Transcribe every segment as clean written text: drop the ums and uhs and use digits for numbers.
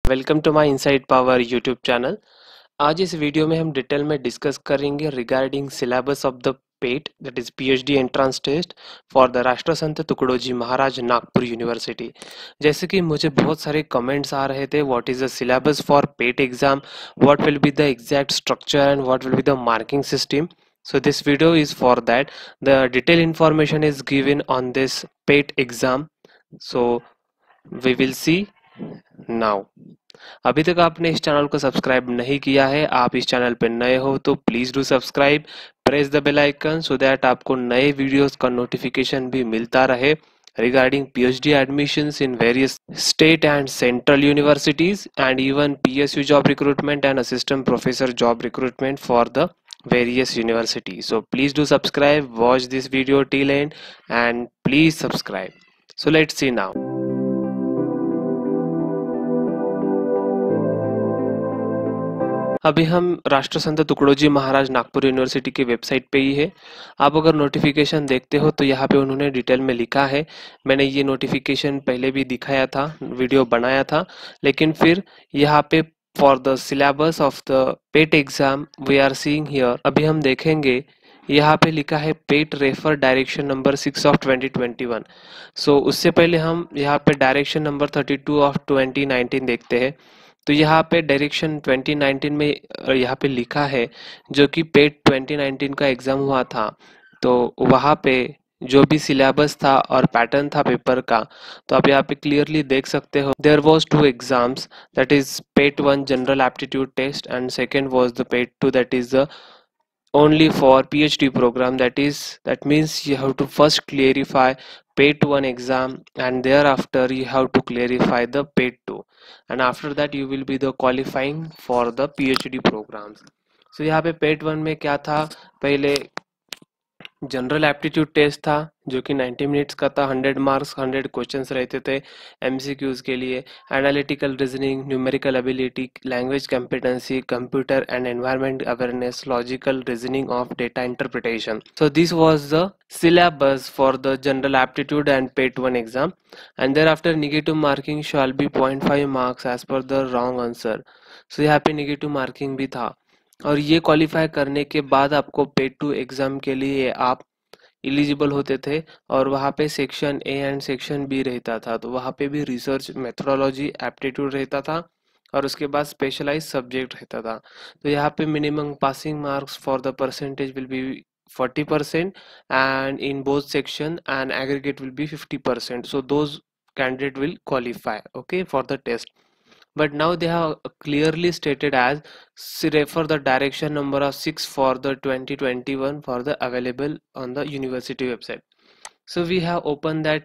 Welcome to my inside power YouTube channel. आज इस video में हम डिटेल में डिस्कस करेंगे regarding syllabus of the PET that is PhD entrance test for the Rashtrasant Tukdoji Maharaj Nagpur university. जैसे कि मुझे बहुत सारे कमेंट्स आ रहे थे, what is the syllabus for PET exam, what will be the exact structure and what will be the marking system. So this video is for that. The detailed information is given on this PATE exam. So we will see now. अभी तक आपने इस channel को subscribe नहीं किया है, आप इस चैनल पर नए हो तो please do subscribe, press the bell icon so that आपको नए वीडियोस का नोटिफिकेशन भी मिलता रहे regarding PhD admissions in various state and central universities and even PSU job recruitment and assistant professor job recruitment for the various universities. So please do subscribe, watch this video till end and please subscribe. So let's see now. अभी हम Rashtrasant Tukdoji Maharaj Nagpur university की website पे ही है। आप अगर notification देखते हो तो यहाँ पे उन्होंने डिटेल में लिखा है। मैंने ये नोटिफिकेशन पहले भी दिखाया था, वीडियो बनाया था, लेकिन फिर यहाँ पे for the syllabus of the PET exam we are seeing here. अभी हम देखेंगे यहाँ पे लिखा है PET refer direction number 6 of 2021। So उससे पहले हम यहाँ पे डायरेक्शन नंबर 32 ऑफ 2019 देखते हैं। तो यहाँ पे डायरेक्शन 2019 में यहाँ पे लिखा है जो कि पेट 2019 का एग्जाम हुआ था, तो वहाँ पे जो भी सिलेबस था और पैटर्न था पेपर का, तो आप यहाँ पे क्लियरली देख सकते हो। There was two exams, that is PET 1 general aptitude test and second was the PET 2 that is the only for PhD program. That means you have to first clarify PATE 1 exam and thereafter you have to clarify the PATE 2 and after that you will be the qualifying for the PhD programs. So यहाँ पे PATE 1 में क्या था, पहले general aptitude test था जो कि 90 minutes का था, 100 मार्क्स 100 क्वेश्चंस रहते थे एमसीक्यूज के लिए। Analytical reasoning, numerical ability, language competency, computer and environment awareness, logical reasoning of data interpretation. So this was the syllabus for the general aptitude and PATE 1 exam and thereafter negative marking shall be 0.5 marks as per the wrong answer. So यहाँ पे negative marking भी था और ये qualify करने के बाद आपको पेट 2 एग्जाम के लिए आप एलिजिबल होते थे और वहाँ पे section A and section B रहता था। तो वहाँ पे भी रिसर्च मेथोडोलॉजी एप्टीट्यूड रहता था और उसके बाद स्पेशलाइज सब्जेक्ट रहता था। तो यहाँ पे minimum passing marks for the percentage will be 40% and in both section and aggregate will be 50%. So those candidate will qualify, okay, for the test. But now they have clearly stated as refer the direction number of 6 for the 2021 for the available on the university website. So we have opened that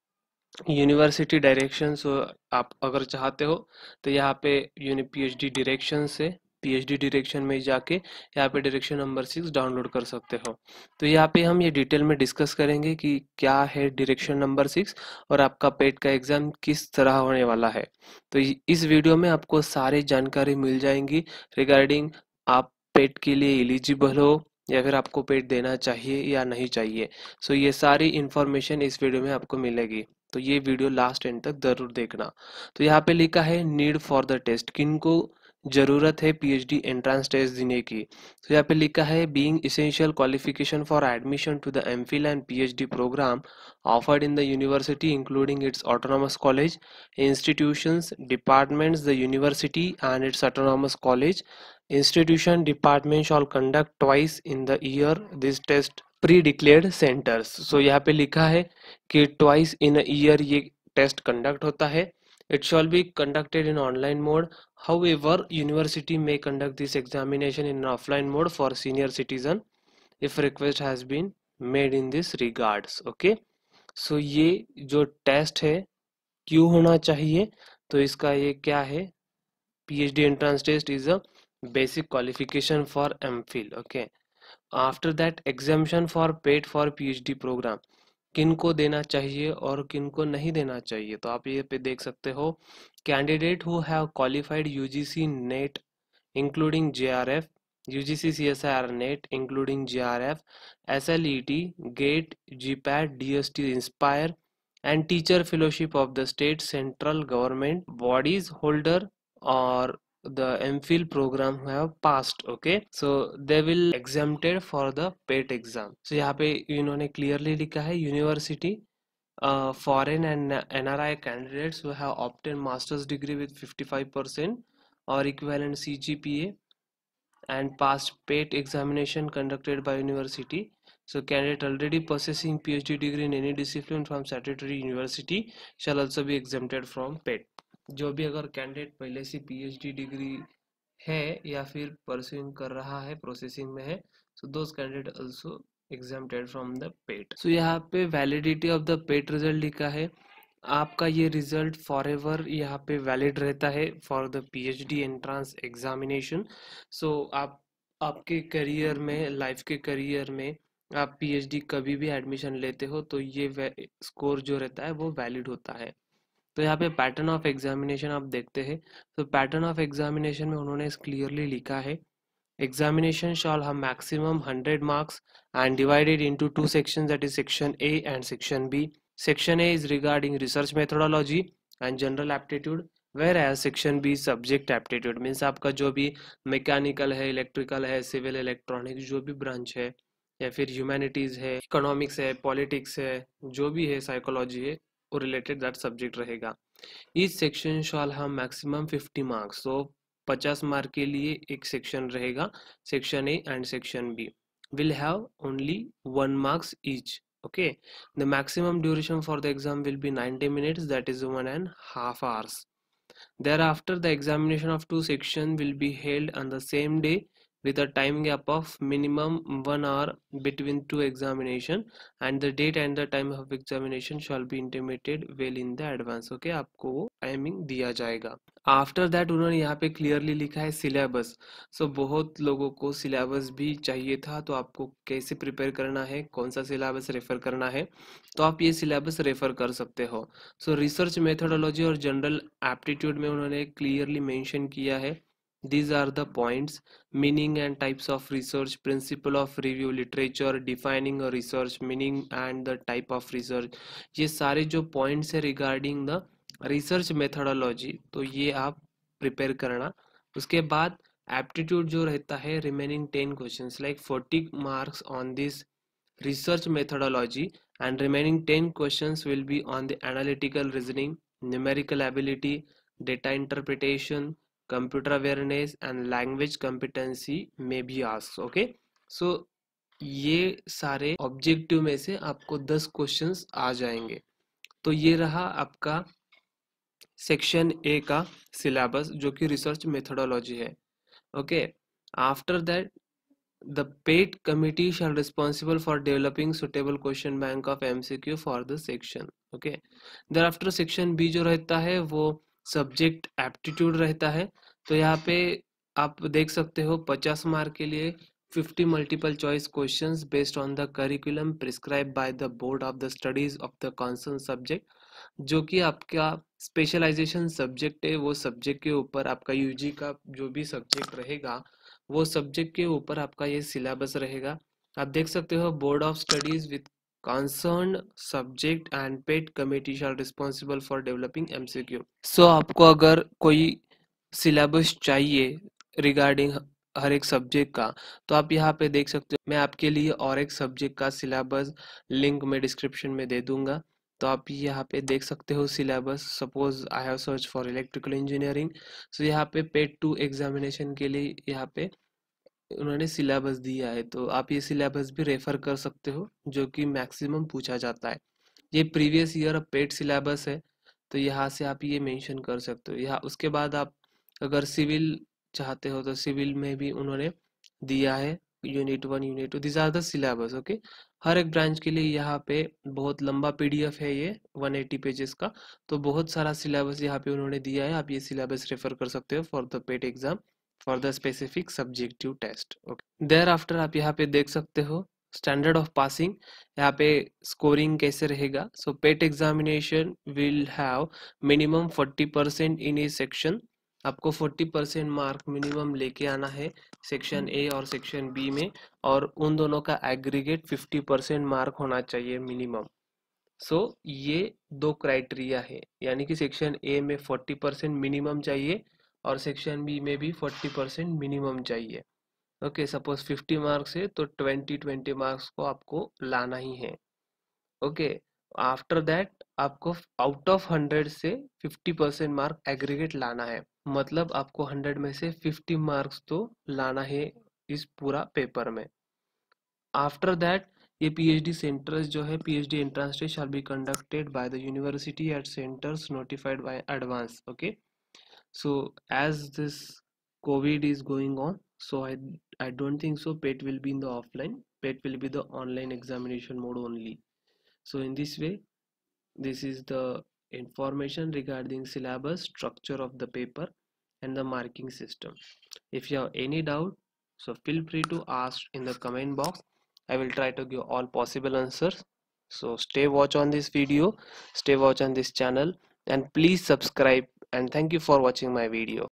university direction. So आप अगर चाहते हो तो यहाँ पे PhD direction से PhD direction में जाके यहाँ पे डायरेक्शन नंबर 6 डाउनलोड कर सकते हो। तो यहाँ पे हम ये डिटेल में डिस्कस करेंगे कि क्या है डायरेक्शन नंबर 6 और आपका पेट का एग्जाम किस तरह होने वाला है। तो इस वीडियो में आपको सारी जानकारी मिल जाएंगी रिगार्डिंग आप पेट के लिए एलिजिबल हो या फिर आपको पेट देना चाहिए या नहीं चाहिए। सो ये सारी इंफॉर्मेशन इस वीडियो में आपको मिलेगी, तो ये वीडियो लास्ट एंड तक जरूर देखना। तो यहाँ पे लिखा है नीड फॉर द टेस्ट, किनको जरूरत है पीएचडी एंट्रेंस टेस्ट देने की। तो यहाँ पे लिखा है being essential qualification for admission to the MPhil and PhD programme offered in the university including its autonomous college institutions departments the university and its autonomous college institution department shall conduct twice in the year this test pre-declared centers. So यहाँ पे लिखा है कि twice in a year ये test conduct होता है। It shall be conducted in online mode. However, university may conduct this examination in offline mode for senior citizen if request has been made in this regards. Okay. So ये जो test है क्यों होना चाहिए, तो इसका ये क्या है, PhD entrance test is a basic qualification for MPhil. Okay. After that exemption for paid for PhD program किनको देना चाहिए और किनको नहीं देना चाहिए, तो आप ये पे देख सकते हो candidate who have qualified UGC NET including JRF, UGC CSIR NET including JRF, SLET, GATE, GPAT, DST, INSPIRE and teacher fellowship of the state central government bodies holder or the MPhil program who have passed, okay, so they will exempted for the PET exam. So यहाँ पे इन्होंने clearly लिखा है university foreign and NRI candidates who have obtained master's degree with 55% or equivalent CGPA and passed PET examination conducted by university. So candidate already possessing PhD degree in any discipline from statutory university shall also be exempted from PET. जो भी अगर candidate पहले से PhD degree है या फिर pursuing कर रहा है, प्रोसेसिंग में है, so those candidate also exempted from the PET. So यहाँ पे validity of the PET result लिखा है, आपका ये रिजल्ट फॉर एवर यहाँ पे वैलिड रहता है for the PhD entrance examination. So आप आपके करियर में, लाइफ के करियर में आप PhD कभी भी एडमिशन लेते हो तो ये स्कोर जो रहता है वो वैलिड होता है. तो यहाँ पे पैटर्न ऑफ एग्जामिनेशन आप देखते हैं, तो पैटर्न ऑफ एग्जामिनेशन में उन्होंने क्लियरली लिखा है, examination shall have maximum 100 marks and divided into two sections, that is section A and section B. Section A is regarding research methodology and general aptitude, whereas section B is subject aptitude. means आपका जो भी mechanical है, electrical है, civil electronics जो भी branch है, या फिर ह्यूमैनिटीज है, इकोनॉमिक्स है, पॉलिटिक्स है, जो भी है, साइकोलॉजी है, वो रिलेटेड दैट सब्जेक्ट रहेगा. Each section shall have maximum 50 marks. So 50 mark के लिए एक सेक्शन रहेगा, section A and section B will have only 1 marks each. Okay, the maximum duration for the exam will be 90 minutes, that is 1.5 hours. Thereafter the examination of two sections will be held on the same day with a time gap of minimum 1 hour between two examination, and the date and the time of examination shall be intimated well in the advance. Okay, आपको वो timing दिया जाएगा. After that उन्होंने यहाँ पे clearly लिखा है syllabus. सो बहुत लोगों को सिलेबस भी चाहिए था, तो आपको कैसे प्रिपेयर करना है, कौन सा सिलेबस रेफर करना है, तो आप ये सिलेबस रेफर कर सकते हो. सो रिसर्च मेथोडोलॉजी और जनरल एप्टीट्यूड में उन्होंने क्लियरली मेंशन किया है, these are the points: meaning and types of research, principle of review literature, defining a research, meaning and the type of research. ये सारे जो points है regarding the research methodology, तो ये आप प्रिपेयर करना. उसके बाद एप्टीट्यूड जो रहता है, remaining 10 questions like 40 marks on this research methodology and remaining 10 questions will be on the analytical reasoning, numerical ability, data interpretation, computer awareness and language competency may be asked. Okay, so ये सारे objective में से आपको 10 questions आ जाएंगे. तो ये रहा आपका सेक्शन ए का सिलेबस जो कि रिसर्च मेथोडोलॉजी है. Okay, after that the PET committee shall responsible for developing suitable question bank of MCQ for the section. Okay, thereafter section B जो रहता है वो सब्जेक्ट एप्टीट्यूड रहता है. तो यहाँ पे आप देख सकते हो 50 मार्क के लिए 50 multiple choice questions based on the curriculum prescribe by the board of the studies of the concern subject. जो कि आपका स्पेशलाइजेशन सब्जेक्ट है, वो सब्जेक्ट के ऊपर आपका यूजी का जो भी सब्जेक्ट रहेगा वो सब्जेक्ट के ऊपर आपका ये सिलेबस रहेगा. आप देख सकते हो board of studies with concern subject and PET committee shall responsible for developing MCQ. So आपको अगर कोई सिलेबस चाहिए रिगार्डिंग हर एक सब्जेक्ट का, तो आप यहाँ पे देख सकते हो. मैं आपके लिए और एक सब्जेक्ट का सिलेबस लिंक में डिस्क्रिप्शन में दे दूंगा, तो आप यहाँ पे देख सकते हो syllabus. Suppose I have search for electrical engineering, so यहाँ पे पेट 2 एग्जामिनेशन के लिए यहाँ पे उन्होंने सिलेबस दिया है, तो आप ये सिलेबस भी रेफर कर सकते हो जो कि मैक्सिमम पूछा जाता है. ये प्रीवियस ईयर पेट सिलेबस है, तो यहाँ से आप ये मेंशन कर सकते हो. यहाँ उसके बाद आप अगर सिविल चाहते हो तो सिविल में भी उन्होंने दिया है unit 1 unit 2, this are the syllabus. Okay, हर एक ब्रांच के लिए यहाँ पे बहुत लंबा PDF है ये 180 पेजेस का, तो बहुत सारा सिलेबस यहाँ पे उन्होंने दिया है. आप ये सिलेबस रेफर कर सकते हो for the PET exam for the specific subjective test. Okay, thereafter आप यहाँ पे देख सकते हो स्टैंडर्ड ऑफ पासिंग, यहाँ पे स्कोरिंग कैसे रहेगा. So PET examination will have minimum 40% in a section. आपको 40% मार्क मिनिमम लेके आना है सेक्शन ए और सेक्शन बी में, और उन दोनों का एग्रीगेट 50% मार्क होना चाहिए मिनिमम. सो ये दो क्राइटेरिया है, यानी कि सेक्शन ए में 40% मिनिमम चाहिए और सेक्शन बी में भी 40% मिनिमम चाहिए। ओके, सपोज 50 मार्क्स है तो 20 मार्क्स को आपको लाना ही है। ओके, आफ्टर दैट आपको आउट ऑफ 100 से 50% मार्क एग्रीगेट लाना है। मतलब आपको 100 में से 50 मार्क्स तो लाना है इस पूरा पेपर में। आफ्टर दैट ये पीएचडी सेंटर्स जो है, PhD entrance test shall be conducted by the university at centres notified by advance. Okay, so as this COVID is going on, so I don't think so PET will be in the offline. PET will be the online examination mode only. So in this way, this is the information regarding syllabus, structure of the paper and the marking system. If you have any doubt, so feel free to ask in the comment box. I will try to give all possible answers. So stay watch on this video, stay watch on this channel, and please subscribe, and thank you for watching my video.